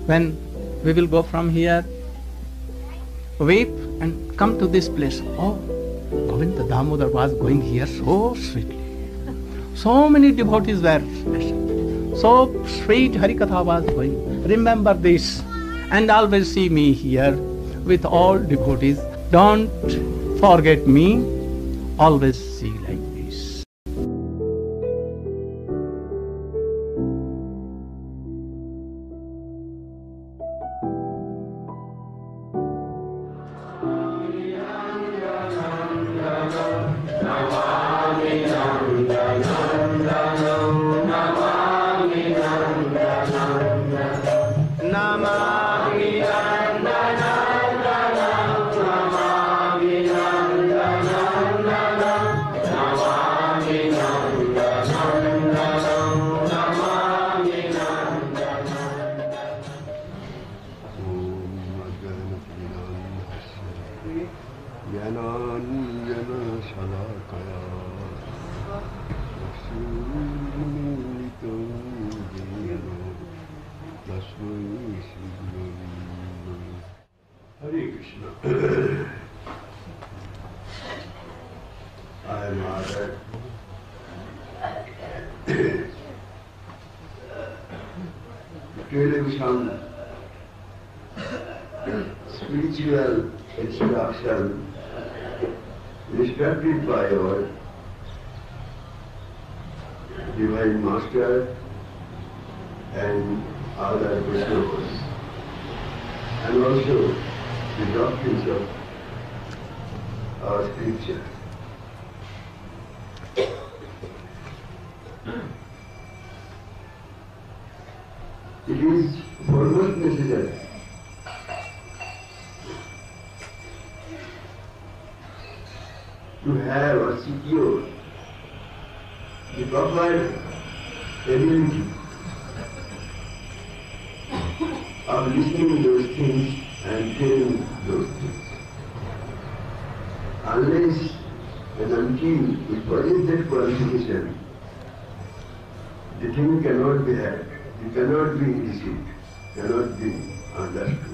when we will go from here, weep and come to this place. Oh, Govinda Damodar was going here so sweetly. So many devotees were present. So sweet Harikatha was going. Remember this and always see me here with all devotees. Don't forget me. Always see like this. Hare Krishna. I am honored to give some spiritual instruction respected by our Divine Master and other Vaishnavas, and also the doctrines of our scripture. It is foremost necessary to have or secure the proper ability of listening to those things and hearing those things. Unless and until we possess that qualification, the thing cannot be had, it cannot be received, cannot be understood.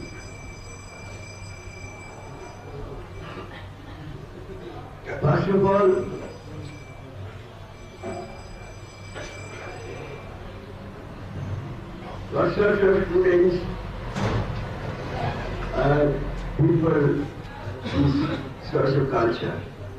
First of all, what sort of students are people this sort of culture?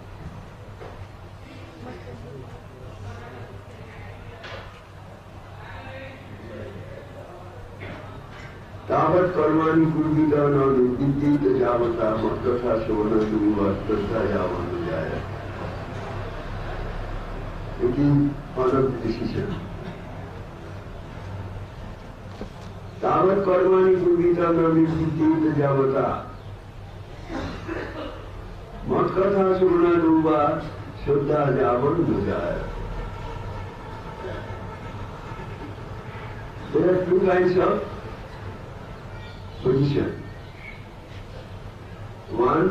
Tavat karmani kurvidana nidita javata matkatha sovana duvattatha javana jaya. It is one of the decisions. Tavat karmani kurvidana nidita javata matkatha sovana duvattatha javana jaya. There are two kinds of position. One,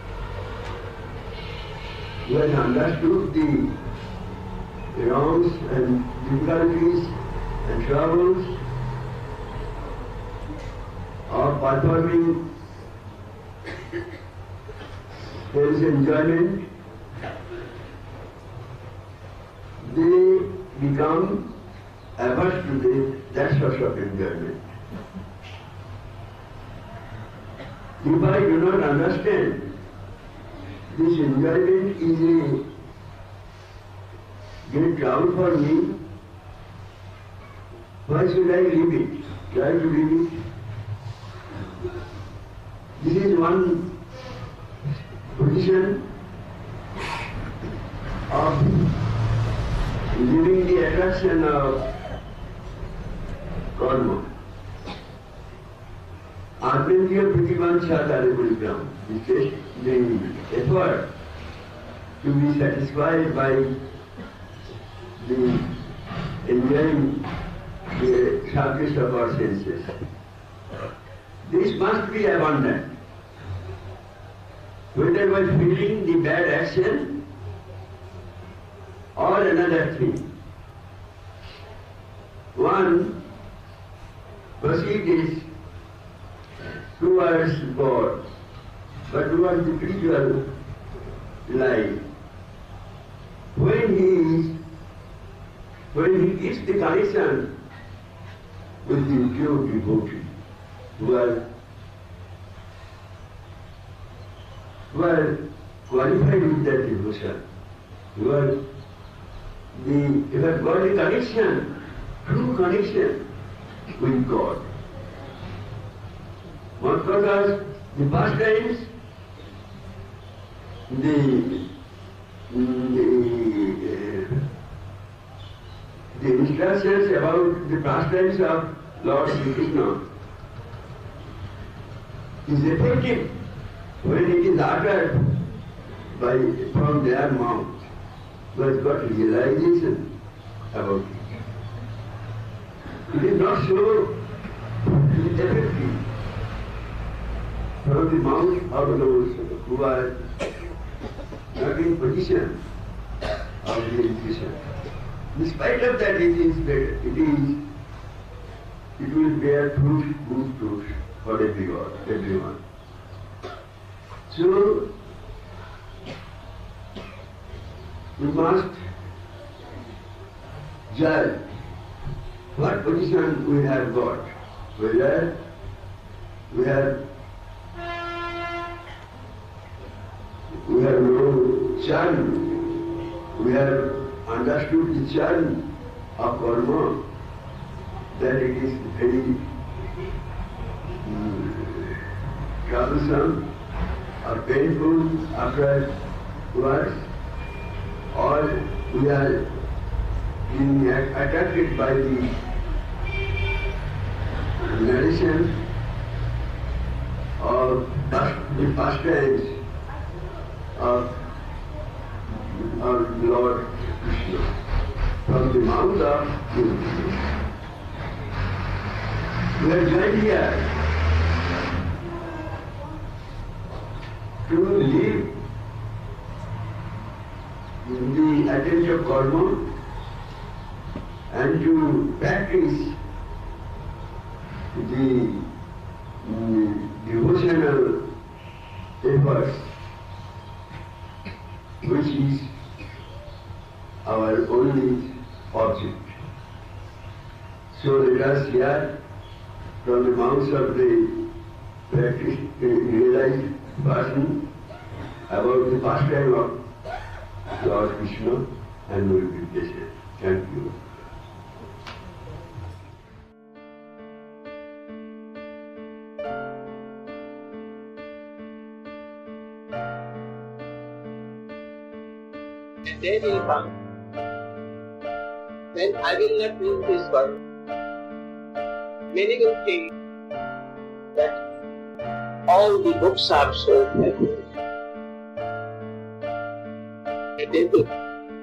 who has understood the wrongs and difficulties and troubles of performing his enjoyment, they become averse to that sort of enjoyment. If I do not understand this enjoyment is a great trouble for me, why should I leave it? Try to leave it. This is one position of leaving the attraction of karma. Atmendriya Prativansha Taripulikam, the effort to be satisfied by the enjoying the surface of our senses. This must be abundant. Whether by feeling the bad action or another thing. One perceived is towards God, but towards the spiritual life. When he gets the connection with the pure devotee who are qualified with that devotion, who have got a connection, true connection with God. What because the pastimes, the instructions about the pastimes of Lord Sri Krishna is effective when it is uttered from their mouth, who has got realization about it. It is not so effective from the mouth of those who are not in position of realization. In spite of that, it will bear fruit, good fruit for everyone. So, we must judge what position we have got, whether we have no churn, we have understood the churn of karma, that it is very troublesome or painful afterwards, or we are being attracted by the narration of the pastimes of Lord Krishna from the mouth of Krishna. We are joined here to live in the attempt of karma and to practice the devotional efforts, which is our only object. So let us hear from the mouths of the realized person about the pastime of Lord Krishna, and we will be blessed. Thank you. The day will come when I will not be in this world. Many will think that all the books are so heavy. The day will come.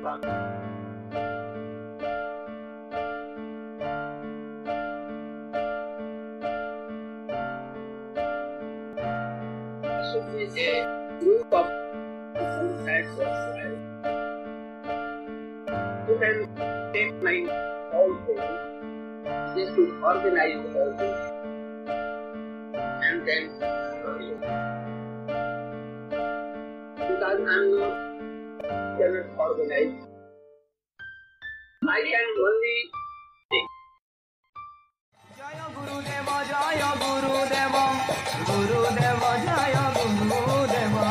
So we say, group of different types of life. You can take my whole thing, just to organize the whole thing, and then because I'm not cannot organize, I can only think. Jaya Gurudeva, Jaya Gurudeva, Gurudeva, Jaya Gurudeva.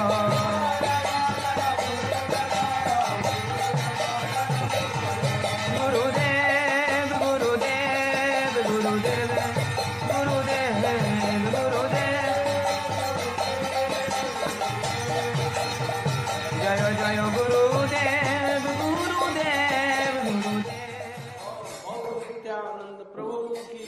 Gurudev, Gurudev, Gurudev, Gurudev, Gurudev. Jaya Jaya Gurudev, Gurudev, Gurudev. Nityananda Prabhu ki